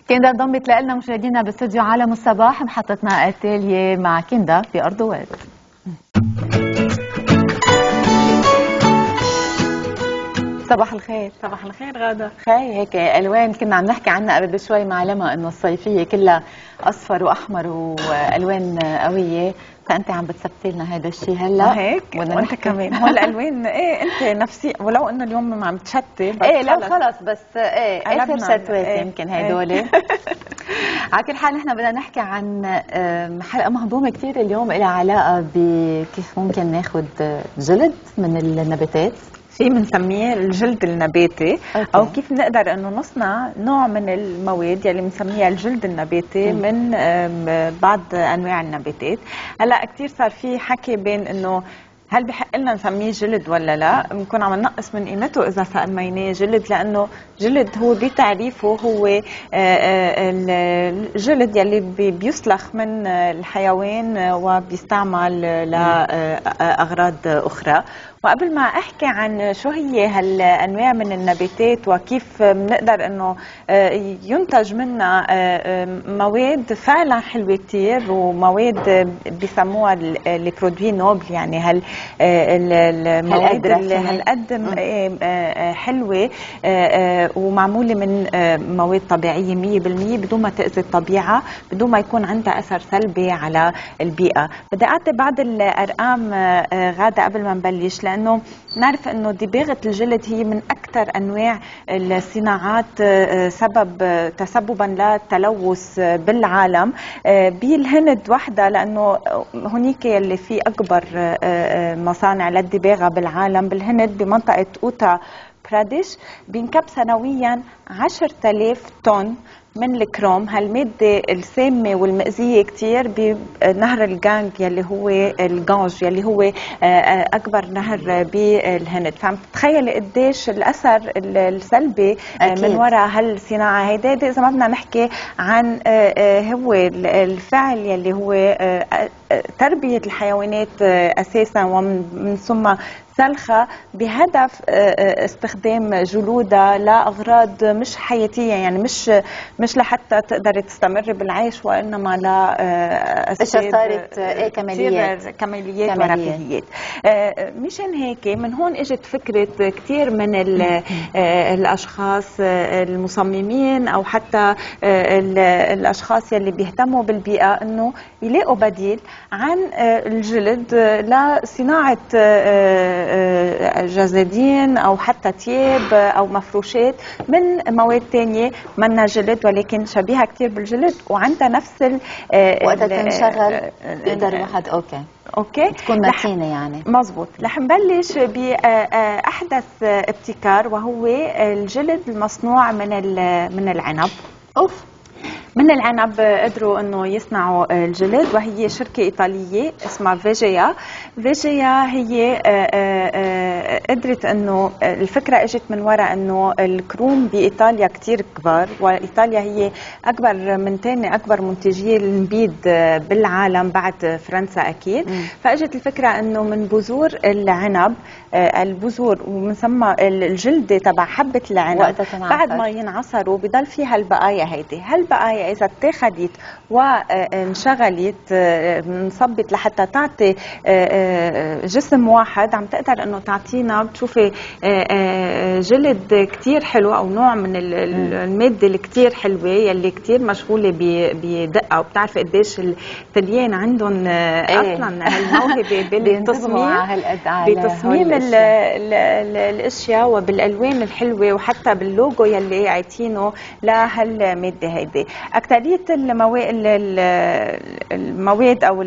كندا انضمت لنا مشاهدينا باستوديو عالم الصباح، محطتنا اتيليه مع كندا في ارض واد. صباح الخير. صباح الخير غادة. خير هيك الوان كنا عم نحكي عنها قبل بشوي مع لما انه الصيفيه كلها اصفر واحمر والوان قويه، فانت عم بتثبتي لنا هذا الشيء هلا هيك وانت كمان. هو الالوان ايه انت نفسي، ولو انه اليوم عم تشتي بس ايه لا خلص بس ايه اخر شتوات ايه يمكن هدول. على كل حال نحن بدنا نحكي عن حلقه مهضومه كثير اليوم، لها علاقه بكيف ممكن ناخذ جلد من النباتات، في بنسميه الجلد النباتي او كيف نقدر انه نصنع نوع من المواد يلي بنسميها الجلد النباتي من بعض انواع النباتات. هلا كثير صار في حكي بين انه هل بحق لنا نسميه جلد ولا لا؟ بنكون عم ننقص من قيمته اذا سميناه جلد، لانه جلد هو بتعريفه هو الجلد يلي بيسلخ من الحيوان وبيستعمل لاغراض اخرى. وقبل ما احكي عن شو هي هالانواع من النباتات وكيف بنقدر انه ينتج منها مواد فعلا حلوه كثير، ومواد بيسموها البرودوي نوبل، يعني المواد هالقد حلوه ومعموله من مواد طبيعيه 100% بدون ما تاذي الطبيعه، بدون ما يكون عندها اثر سلبي على البيئه. بدي اعطي بعض الارقام غاده قبل ما نبلش، لانه نعرف انه دباغه الجلد هي من اكثر انواع الصناعات تسببا للتلوث بالعالم. بالهند وحده، لانه هنيك اللي في اكبر مصانع للدباغه بالعالم بالهند بمنطقه اوتا براديش، بينكب سنويا 10,000 طن من الكروم، هالمادة السامة والمأذية كتير بنهر الجانج يلي هو الجانج يلي هو أكبر نهر بالهند. فعم تتخيلي قديش الأثر السلبي من وراء هالصناعة هيدا. إذا ما بدنا نحكي عن هو الفعل يلي هو تربية الحيوانات أساسا، ومن ثم سلخة بهدف استخدام جلودها لأغراض مش حياتية، يعني مش لحتى تقدر تستمر بالعيش، وإنما لأسباب صارت كماليات ورفاهيات. مشان هيك من هون اجت فكرة كتير من الأشخاص المصممين أو حتى الأشخاص يلي بيهتموا بالبيئة إنه يلاقوا بديل عن الجلد لصناعة جزادين او حتى تياب او مفروشات من مواد تانية منها جلد ولكن شبيهه كتير بالجلد وعندها نفس وقتها تنشغل يقدر الواحد اوكي تكون متينه يعني. مزبوط. رح نبلش باحدث ابتكار، وهو الجلد المصنوع من العنب. من العنب قدروا انه يصنعوا الجلد، وهي شركه ايطاليه اسمها فيجيا. هي قدرت انه الفكره اجت من وراء انه الكروم بايطاليا كثير كبار، وايطاليا هي اكبر من ثاني اكبر منتجي النبيذ بالعالم بعد فرنسا اكيد. فاجت الفكره انه من بذور العنب، البذور ومسمى الجلده تبع حبه العنب بعد ما ينعصروا بضل فيها البقايا. هيدي هالبقايا اذا اتخذت وانشغلت انصبت لحتى تعطي جسم واحد، عم تقدر انه تعطينا بتشوفي جلد كتير حلو او نوع من الماده الكتير حلوه يلي كتير مشغوله بدقه. وبتعرفي قديش الطليان عندهم اصلا هالموهبه بتصميم الاشياء وبالالوان الحلوه، وحتى باللوجو يلي عايتينه لهالماده هيدي. اكثريه المواد او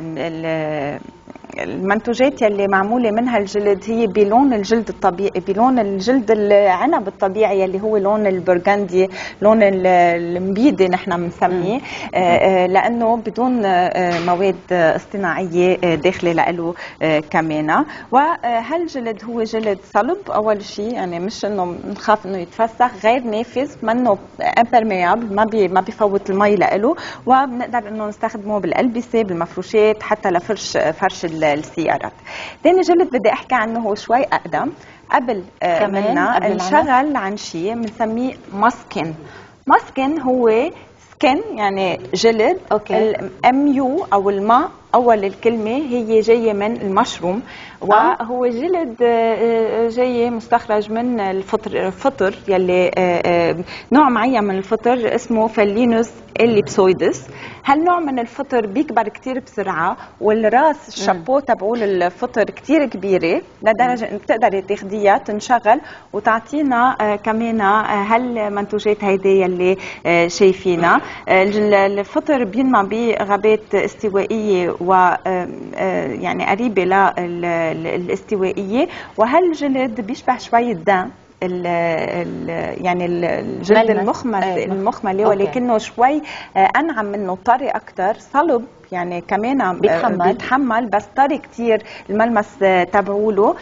المنتوجات يلي معموله منها الجلد هي بلون الجلد الطبيعي، بلون الجلد العنب الطبيعي يلي هو لون البرغندي، لون المبيدي نحن بنسميه، لانه بدون مواد اصطناعيه داخله له كمان. وهالجلد هو جلد صلب اول شيء، يعني مش انه بنخاف انه يتفسخ، غير نافذ، منه امبرميابل، ما بفوت المي له، وبنقدر انه نستخدمه بالالبسه بالمفروشات حتى لفرش السيارات. ثاني جلد بدي احكي عنه هو شوي اقدم، قبل منا انشغل عن شيء بنسميه ماسكن. ماسكن هو سكن يعني جلد. الMU او الماء اول الكلمه هي جايه من المشروم، وهو جلد جاي مستخرج من الفطر يلي نوع معين من الفطر اسمه فالينوس إليبسويدس. هالنوع من الفطر بيكبر كتير بسرعه، والراس الشابو تبعول الفطر كتير كبيره لدرجه انك بتقدري تاخديها تنشغل وتعطينا كمان هالمنتوجات هيدي يلي شايفينها. الفطر بينمى بغابات استوائيه و يعني قريبه للاستوائيه، وهالجلد بيشبه شوي الدم يعني الجلد المخملي، ولكنه شوي انعم منه، طري اكثر، صلب يعني كمان بيتحمل بس طري كتير الملمس تبعوله.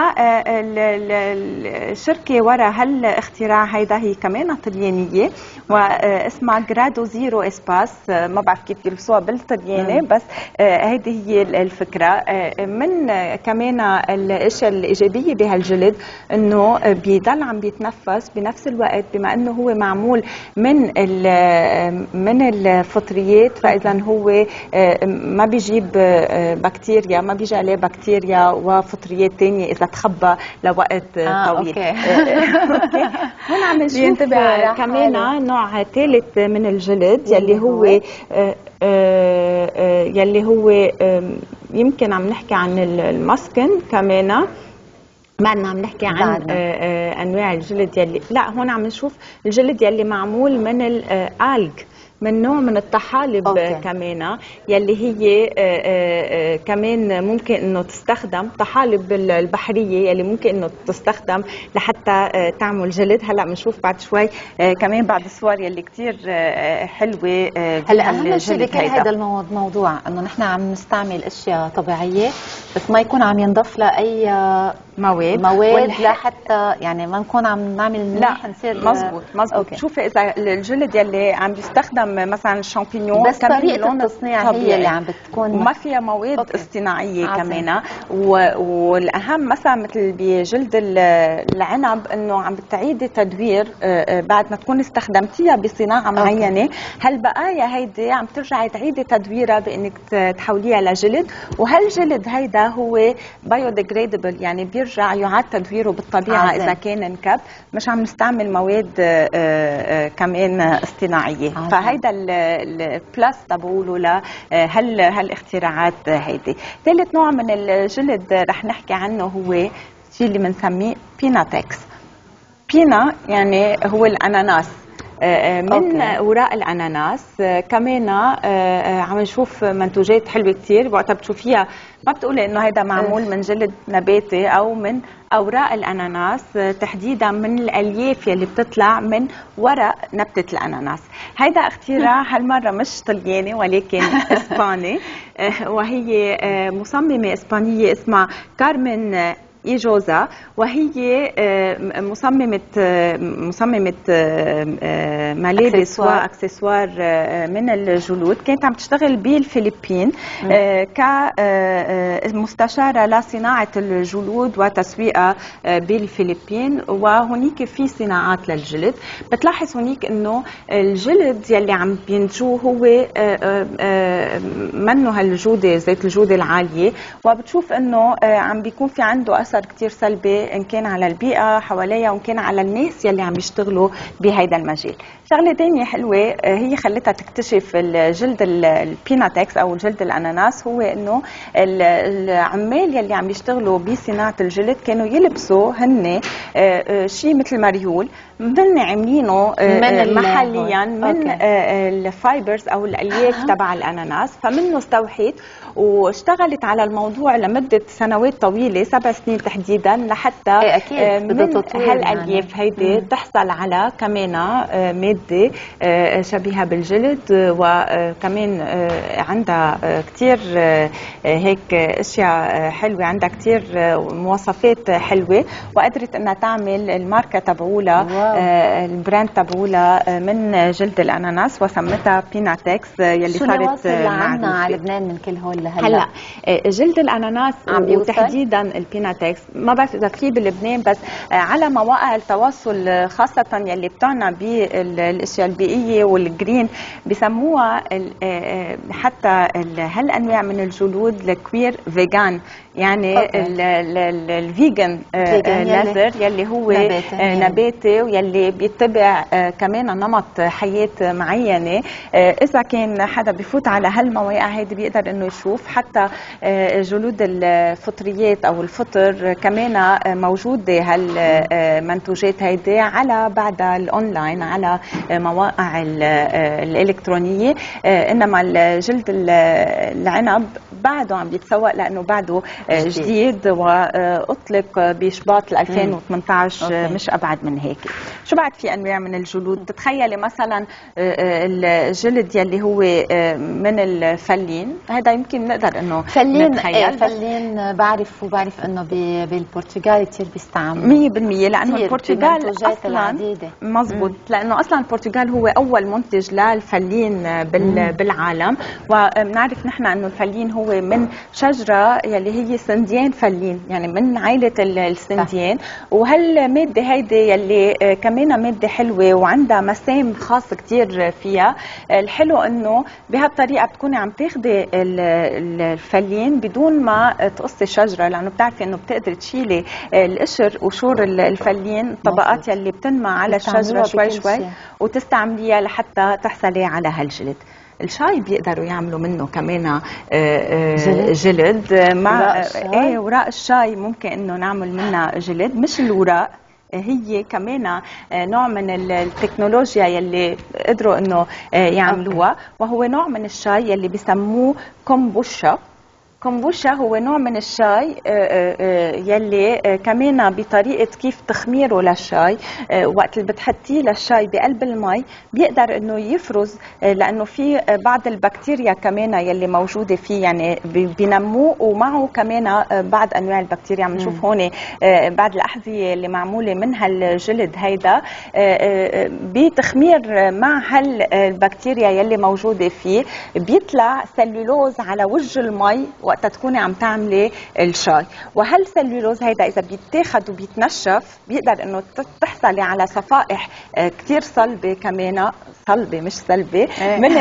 والشركه ورا هالاختراع هيدا هي كمان طليانيه واسمها جرادو زيرو اسباس، ما بعرف كيف يلبسوها بالطلياني بس هيدي هي الفكره. من كمان الاشياء الايجابيه بهالجلد انه بيضل عم بيتنفس بنفس الوقت، بما انه هو معمول من الفطريات، فاذا هو ما بيجيب بكتيريا، ما بيجي عليه بكتيريا وفطريات ثانيه اذا تخبى لوقت طويل. اوكي هون عم نشوف كمان نوع ثالث من الجلد يلي هو يمكن عم نحكي عن الماسكن كمان. بعدنا عم نحكي عن انواع الجلد يلي لا، هون عم نشوف الجلد يلي معمول من الالج، من نوع من الطحالب كمان، يلي هي كمان ممكن انه تستخدم طحالب البحريه يلي ممكن انه تستخدم لحتى تعمل جلد. هلا بنشوف بعد شوي كمان بعد الصور يلي كثير حلوه. هلا اهم شيء بكل هذا الموضوع انه نحن عم نستعمل اشياء طبيعيه، بس ما يكون عم ينضاف لها اي مواد لحتى يعني ما نكون عم نعمل منيح نصير مزبوط. شوفي اذا الجلد يلي عم بيستخدم مثلا الشامبينيون، بس طريقه التصنيع هي اللي عم بتكون وما فيها مواد اصطناعيه كمان. والاهم مثلا مثل بجلد العنب انه عم بتعيدي تدوير بعد ما تكون استخدمتيها بصناعه معينه، هالبقايا هيدي عم ترجعي تعيدي تدويرها بانك تحوليها لجلد. وهالجلد هيدا هو بايوديجريدبل، يعني بيرجع يعاد تدويره بالطبيعه اذا كان انكب، مش عم نستعمل مواد كمان اصطناعيه. فهيدا البلاس تبعوله هالاختراعات هيدي. ثالث نوع من الجلد رح نحكي عنه هو الشيء اللي بنسميه بيناتكس. بينا يعني هو الاناناس، من وراء الاناناس كمان عم نشوف منتوجات حلوه كثير. وقتها بتشوفيها ما بتقولي انه هيدا معمول من جلد نباتي او من اوراق الاناناس، تحديدا من الالياف يلي بتطلع من ورق نبته الاناناس. هيدا اختراع هالمره مش طلياني ولكن اسباني، وهي مصممه اسبانيه اسمها كارمن إيجوزا، وهي مصممة ملابس واكسسوار من الجلود. كانت عم تشتغل بالفلبين كمستشارة لصناعة الجلود وتسويقها بالفلبين، وهنيك في صناعات للجلد. بتلاحظ هنيك انه الجلد يلي عم بينتجوه هو منه هالجودة، زيت الجودة العالية، وبتشوف انه عم بيكون في عنده اثر كتير سلبي ان كان على البيئه حواليها وان كان على الناس يلي عم يشتغلوا بهيدا المجال. شغله ثانيه حلوه هي خلتها تكتشف الجلد البيناتكس او جلد الاناناس، هو انه العمال يلي عم يشتغلوا بصناعه الجلد كانوا يلبسوا هن شيء مثل مريول من عاملينه محليا من الفايبرز او الالياف تبع الاناناس. فمنه استوحيت واشتغلت على الموضوع لمده سنوات طويله، 7 سنين تحديدا، لحتى من هالالياف هيدي تحصل على كمان ماده شبيهه بالجلد، وكمان عندها كثير هيك اشياء حلوه، عندها كثير مواصفات حلوه، وقدرت انها تعمل الماركه تبعولها البراند تبعولها من جلد الاناناس وسمتها بيناتكس، يلي صارت معروفه. على لبنان من كل هول هلا جلد الاناناس وتحديدا البيناتكس ما بعرف اذا في بلبنان، بس على مواقع التواصل خاصه يلي بتعنى بالاشياء البيئيه والجرين بسموها حتى هالانواع من الجلود الكوير فيجان، يعني الفيجن ليزر يلي هو نباتي ويلي بيتبع كمان نمط حياه معينه. اذا كان حدا بفوت على هالمواقع هيدي بيقدر انه يشوف حتى جلود الفطريات او الفطر كمان موجوده هالمنتوجات هيدي على بعدها الاونلاين على مواقع الالكترونيه. انما الجلد العنب بعده عم بيتسوق لانه بعده جديد واطلق بشباط 2018 مش ابعد من هيك. شو بعد في انواع من الجلود؟ تتخيلي مثلا الجلد يلي هو من الفلين، هذا يمكن نقدر انه نتخيل. فلين بعرف انه بالبرتغال كثير بيستعملوا 100%، لانه البرتغال اصلا مزبوط، لانه اصلا البرتغال هو اول منتج للفلين بالعالم. وبنعرف نحن انه الفلين هو من شجره يلي هي سنديان فلين، يعني من عائله السنديان. وهالماده هيدي يلي كمان ماده حلوه وعندها مسام خاص كثير فيها. الحلو انه بهالطريقه بتكوني عم تاخذي الفلين بدون ما تقصي الشجره، لانه بتعرفي انه بتقدري تشيلي القشر وشور الفلين، الطبقات يلي بتنمى على الشجره شوي شوي وتستعمليها لحتى تحصلي على هالجلد. الشاي بيقدروا يعملوا منه كمان جلد مع وراق الشاي ممكن انه نعمل منها جلد، مش الوراق، هي كمان نوع من التكنولوجيا يلي قدروا انه يعملوها. وهو نوع من الشاي يلي بسموه كومبوشا. كومبوشا هو نوع من الشاي يلي كمان بطريقة كيف تخميره للشاي، وقت اللي بتحطيه للشاي بقلب المي بيقدر انه يفرز، لانه في بعض البكتيريا كمان يلي موجودة فيه يعني بينموه، ومعه كمان بعض انواع البكتيريا. عم نشوف هون بعض الاحذية اللي معمولة من هالجلد هيدا بتخمير مع هالبكتيريا يلي موجودة فيه بيطلع سلولوز على وجه المي وقتها تكوني عم تعملي الشاي. وهالسلولوز هيدا اذا بيتاخد وبيتنشف بيقدر انه تحصلي على صفائح كثير صلبه، كمان صلبه مش سلبه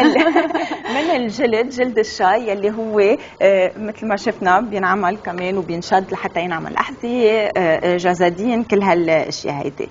من الجلد، جلد الشاي يلي هو مثل ما شفنا بينعمل كمان وبينشد لحتى ينعمل احذيه، جزادين، كل هالاشياء هيدي.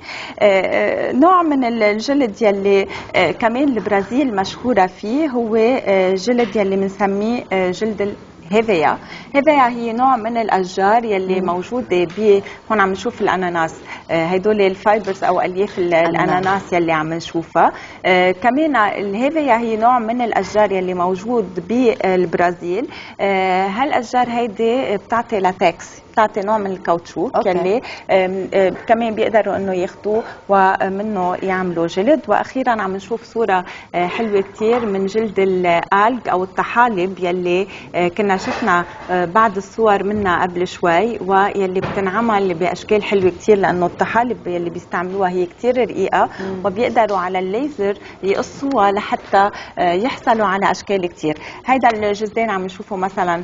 نوع من الجلد يلي كمان البرازيل مشهوره فيه هو جلد يلي بنسميه جلد هيفيا. هيفيا هي نوع من الاشجار يلي موجوده هون عم نشوف الاناناس، هدول الفايبرز او الياف الاناناس يلي عم نشوفها. كمان الهيفيا هي نوع من الاشجار يلي موجود بالبرازيل. هالاشجار هيدي بتعطي لاتكس، بتعطي نوع من الكاوتشوك يلي كمان بيقدروا انه ياخذوه ومنه يعملوا جلد. واخيرا عم نشوف صوره حلوه كثير من جلد الالج او الطحالب يلي كنا شفنا بعض الصور منها قبل شوي، ويلي بتنعمل باشكال حلوه كثير، لانه الطحالب يلي بيستعملوها هي كثير رقيقه وبيقدروا على الليزر يقصوها لحتى يحصلوا على اشكال كثير. هيدا الجلدين عم نشوفه مثلا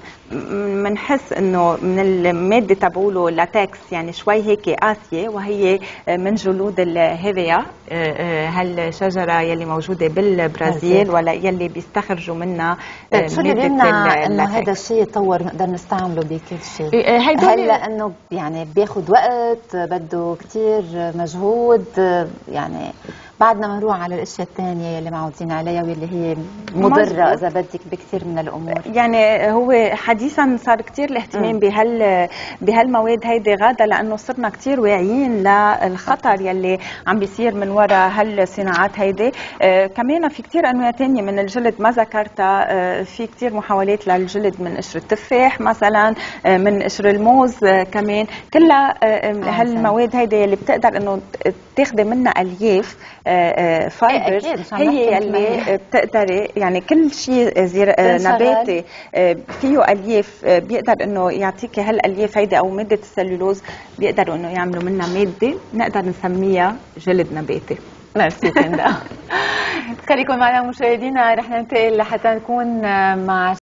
بنحس انه من الماده تبعوله لاتكس، يعني شوي هيك قاسيه، وهي من جلود الهيفيا، هالشجره يلي موجوده بالبرازيل ولا يلي بيستخرجوا منها ماده انه هذا الشيء يتطور نقدر نستعمله بكل شيء. هلا انه يعني بياخذ وقت، بده كثير مجهود، يعني بعدنا بنروح على الاشياء الثانيه اللي معودين عليها واللي هي مضره اذا بدك بكثير من الامور. يعني هو حديثا صار كثير الاهتمام بهالمواد هيدي غاده، لانه صرنا كثير واعيين للخطر يلي عم بيصير من وراء هالصناعات هيدي. كمان في كثير انواع ثانيه من الجلد ما ذكرتها، في كثير محاولات للجلد من قشر التفاح مثلا، من قشر الموز كمان، كلها هالمواد هيدي يلي بتقدر انه تاخذي منها الياف فايبرز، هي اللي بتقدري يعني كل شيء نباتي فيه الياف بيقدر انه يعطيكي هالالياف هيدي او ماده السلولوز، بيقدروا انه يعملوا منها ماده نقدر نسميها جلد نباتي. ميرسي كندا. خليكم معنا مشاهدينا، رح ننتقل لحتى نكون مع